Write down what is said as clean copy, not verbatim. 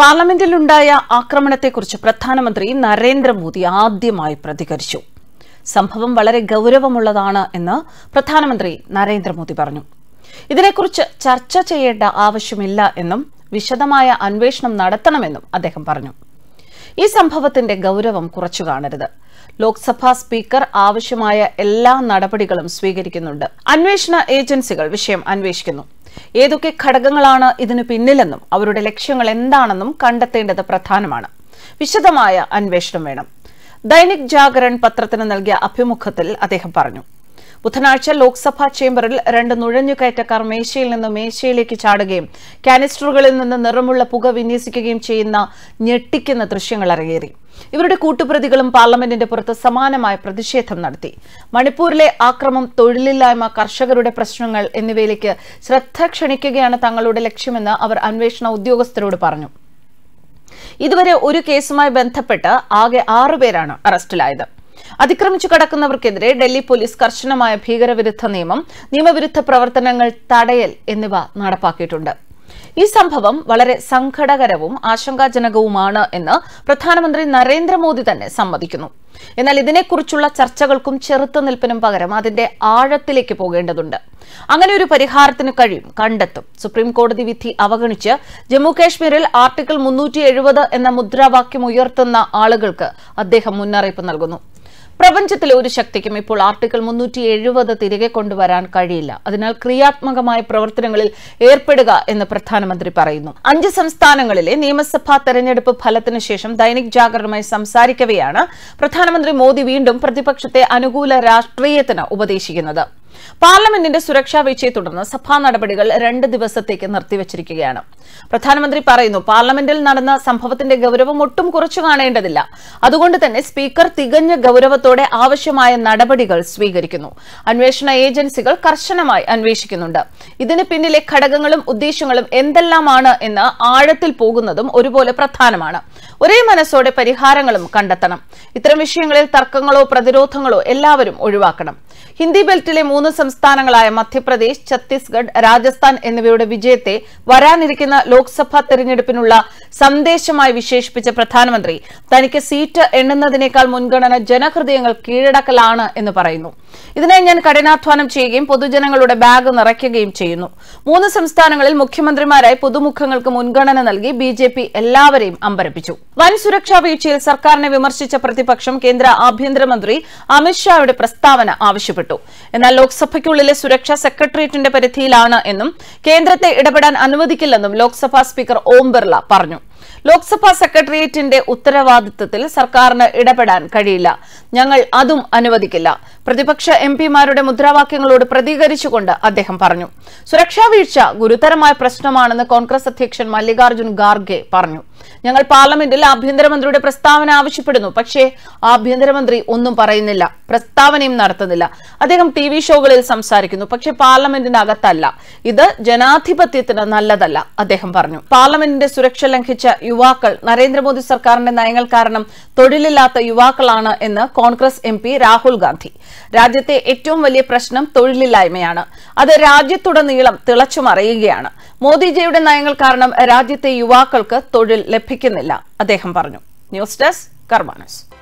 പാർലമെന്റിലുണ്ടായ ആക്രമണത്തെക്കുറിച്ച് പ്രധാനമന്ത്രി നരേന്ദ്രമോദി ആദ്യമായി പ്രതികരിച്ചു. സംഭവം വളരെ ഗൌരവമുള്ളതാണ് എന്ന് പ്രധാനമന്ത്രി നരേന്ദ്രമോദി പറഞ്ഞു. ഇതിനെക്കുറിച്ച് ചർച്ച ചെയ്യേണ്ട ആവശ്യമില്ല എന്നും വിശദമായ അന്വേഷണം നടത്തണമെന്നും അദ്ദേഹം പറഞ്ഞു. ഈ സംഭവത്തിന്റെ ഗൌരവം കുറച്ചു കാണരുത്. ലോക്സഭാ സ്പീക്കർ ആവശ്യമായ എല്ലാ നടപടികളും സ്വീകരിക്കുന്നുണ്ട്. അന്വേഷണ ഏജൻസികൾ വിഷയം അന്വേഷിക്കുന്നു. ഏതൊക്കെ ഘടകങ്ങളാണ് ഇതിനു പിന്നിലെന്നും അവരുടെ ലക്ഷ്യങ്ങൾ എന്താണെന്നും കണ്ടെത്തേണ്ടത് പ്രധാനമാണ്. വിശദമായ അന്വേഷണം വേണം. ദൈനിക് ജാഗരൺ പത്രത്തിന് നൽകിയ അഭിമുഖത്തിൽ അദ്ദേഹം പറഞ്ഞു. ബുധനാഴ്ച ലോക്സഭാ ചേംബറിൽ 2 നുഴഞ്ഞുകയറ്റക്കാർ മേശയിൽ നിന്ന് മേശയിലേക്ക് ചാടുകയും കാനിസ്റ്ററുകളിൽ നിന്ന് നിറമുള്ള പുക വിന്യസിക്കുകയും ചെയ്യുന്ന ഞെട്ടിക്കുന്ന ദൃശ്യങ്ങൾ അരങ്ങേറി. ഇവരുടെ കൂട്ടുപ്രതികളും പാർലമെന്റിന്റെ പുറത്ത് സമാനമായ പ്രതിഷേധം നടത്തി. മണിപ്പൂരിലെ ആക്രമണം, തൊഴിലില്ലായ്മ, കർഷകരുടെ പ്രശ്നങ്ങൾ എന്നിവയിലേക്ക് ശ്രദ്ധ ക്ഷണിക്കുകയാണ് തങ്ങളുടെ ലക്ഷ്യമെന്ന് അവർ അന്വേഷണ ഉദ്യോഗസ്ഥരോട് പറഞ്ഞു. ഇതുവരെ ഒരു കേസുമായി ബന്ധപ്പെട്ട് ആകെ 6 പേരാണ് അറസ്റ്റിലായത്. അതിക്രമിച്ചു കടക്കുന്നവർക്കെതിരെ ഡൽഹി പോലീസ് കർശനമായ ഭീകരവിരുദ്ധ നിയമം, നിയമവിരുദ്ധ പ്രവർത്തനങ്ങൾ തടയൽ എന്നിവ നടപ്പാക്കിയിട്ടുണ്ട്. ഈ സംഭവം വളരെ സങ്കടകരവും ആശങ്കാജനകവുമാണ് എന്ന് പ്രധാനമന്ത്രി നരേന്ദ്രമോദി തന്നെ സമ്മതിക്കുന്നു. എന്നാൽ ഇതിനെക്കുറിച്ചുള്ള ചർച്ചകൾക്കും ചെറുത്തുനിൽപ്പിനും പകരം അതിന്റെ ആഴത്തിലേക്ക് പോകേണ്ടതുണ്ട്. അങ്ങനെ ഒരു പരിഹാരത്തിന് കണ്ടെത്തും. സുപ്രീം കോടതി വിധി അവഗണിച്ച് ജമ്മുകാശ്മീരിൽ ആർട്ടിക്കിൾ 370 എന്ന മുദ്രാവാക്യം ഉയർത്തുന്ന ആളുകൾക്ക് അദ്ദേഹം മുന്നറിയിപ്പ് നൽകുന്നു. പ്രപഞ്ചത്തിലെ ഒരു ശക്തിക്കും ഇപ്പോൾ ആർട്ടിക്കിൾ 370 തിരികെ കൊണ്ടുവരാൻ കഴിയില്ല. അതിനാൽ ക്രിയാത്മകമായ പ്രവർത്തനങ്ങളിൽ ഏർപ്പെടുക എന്ന് പ്രധാനമന്ത്രി പറയുന്നു. 5 സംസ്ഥാനങ്ങളിലെ നിയമസഭാ തെരഞ്ഞെടുപ്പ് ഫലത്തിന് ശേഷം ദൈനിക് ജാഗരണുമായി സംസാരിക്കവെയാണ് പ്രധാനമന്ത്രി മോദി വീണ്ടും പ്രതിപക്ഷത്തെ അനുകൂല രാഷ്ട്രീയത്തിന് ഉപദേശിക്കുന്നത്. പാർലമെന്റിന്റെ സുരക്ഷാ വീഴ്ചയെ തുടർന്ന് സഭാ നടപടികൾ 2 ദിവസത്തേക്ക് നിർത്തിവച്ചിരിക്കുകയാണ്. പ്രധാനമന്ത്രി പറയുന്നു, പാർലമെന്റിൽ നടന്ന സംഭവത്തിന്റെ ഗൌരവം ഒട്ടും കുറച്ചു കാണേണ്ടതില്ല. അതുകൊണ്ട് തന്നെ സ്പീക്കർ തികഞ്ഞ ഗൌരവത്തോടെ ആവശ്യമായ നടപടികൾ സ്വീകരിക്കുന്നു. അന്വേഷണ ഏജൻസികൾ കർശനമായി അന്വേഷിക്കുന്നുണ്ട്. ഇതിന് പിന്നിലെ ഘടകങ്ങളും ഉദ്ദേശങ്ങളും എന്തെല്ലാമാണ് എന്ന് ആഴത്തിൽ പോകുന്നതും ഒരുപോലെ പ്രധാനമാണ്. ഒരേ മനസ്സോടെ പരിഹാരങ്ങളും കണ്ടെത്തണം. ഇത്തരം വിഷയങ്ങളിൽ തർക്കങ്ങളോ പ്രതിരോധങ്ങളോ എല്ലാവരും ഒഴിവാക്കണം. ഹിന്ദി ബെൽറ്റിലെ 3 സംസ്ഥാനങ്ങളായ മധ്യപ്രദേശ്, ഛത്തീസ്ഗഡ്, രാജസ്ഥാൻ എന്നിവയുടെ വിജയത്തെ വരാനിരിക്കുന്ന ലോക്സഭാ തെരഞ്ഞെടുപ്പിനുള്ള സന്ദേശമായി വിശേഷിപ്പിച്ച പ്രധാനമന്ത്രി തനിക്ക് സീറ്റ് എണ്ണുന്നതിനേക്കാൾ മുൻഗണന ജനഹൃദയങ്ങൾ കീഴടക്കലാണ് എന്ന് പറയുന്നു. ഇതിനായി ഞാൻ കഠിനാധ്വാനം ചെയ്യുകയും പൊതുജനങ്ങളുടെ ബാഗ് നിറയ്ക്കുകയും ചെയ്യുന്നു. 3 സംസ്ഥാനങ്ങളിൽ മുഖ്യമന്ത്രിമാരായി പുതുമുഖങ്ങൾക്ക് മുൻഗണന നൽകി ബിജെപി എല്ലാവരെയും അമ്പരപ്പിച്ചു. വൻ സുരക്ഷാ വീഴ്ചയിൽ സർക്കാരിനെ വിമർശിച്ച പ്രതിപക്ഷം കേന്ദ്ര ആഭ്യന്തരമന്ത്രി അമിത്ഷായുടെ പ്രസ്താവന ആവശ്യപ്പെട്ടു. എന്നാൽ ലോക്സഭയ്ക്കുള്ളിലെ സുരക്ഷ സെക്രട്ടേറിയറ്റിന്റെ പരിധിയിലാണ് എന്നും കേന്ദ്രത്തെ ഇടപെടാൻ അനുവദിക്കില്ലെന്നും ലോക്സഭാ സ്പീക്കർ ഓം ബിർള പറഞ്ഞു. ലോക്സഭാ സെക്രട്ടേറിയറ്റിന്റെ ഉത്തരവാദിത്തത്തിൽ സർക്കാരിന് ഇടപെടാൻ കഴിയില്ല. ഞങ്ങൾ അതും അനുവദിക്കില്ല. പ്രതിപക്ഷ എംപിമാരുടെ മുദ്രാവാക്യങ്ങളോട് പ്രതികരിച്ചുകൊണ്ട് അദ്ദേഹം പറഞ്ഞു. സുരക്ഷാ വീഴ്ച ഗുരുതരമായ പ്രശ്നമാണെന്ന് കോൺഗ്രസ് അധ്യക്ഷൻ മല്ലികാർജ്ജുൻ ഖാർഗെ പറഞ്ഞു. ഞങ്ങൾ പാർലമെന്റിൽ ആഭ്യന്തരമന്ത്രിയുടെ പ്രസ്താവന ആവശ്യപ്പെടുന്നു. പക്ഷേ ആഭ്യന്തരമന്ത്രി ഒന്നും പറയുന്നില്ല, പ്രസ്താവനയും നടത്തുന്നില്ല. അദ്ദേഹം TV ഷോകളിൽ സംസാരിക്കുന്നു, പക്ഷേ പാർലമെന്റിനകത്തല്ല. ഇത് ജനാധിപത്യത്തിന് നല്ലതല്ല, അദ്ദേഹം പറഞ്ഞു. പാർലമെന്റിന്റെ സുരക്ഷ ലംഘിച്ച യുവാക്കൾ നരേന്ദ്രമോദി സർക്കാരിന്റെ നയങ്ങൾ കാരണം തൊഴിലില്ലാത്ത യുവാക്കളാണ് എന്ന് കോൺഗ്രസ് MP രാഹുൽ ഗാന്ധി. രാജ്യത്തെ ഏറ്റവും വലിയ പ്രശ്നം തൊഴിലില്ലായ്മയാണ്. അത് രാജ്യത്തുടനീളം തിളച്ചുമറിയുകയാണ്. മോദിജിയുടെ നയങ്ങൾ കാരണം രാജ്യത്തെ യുവാക്കൾക്ക് തൊഴിൽ ലഭിക്കുന്നില്ല, അദ്ദേഹം പറഞ്ഞു. News desk Karma news.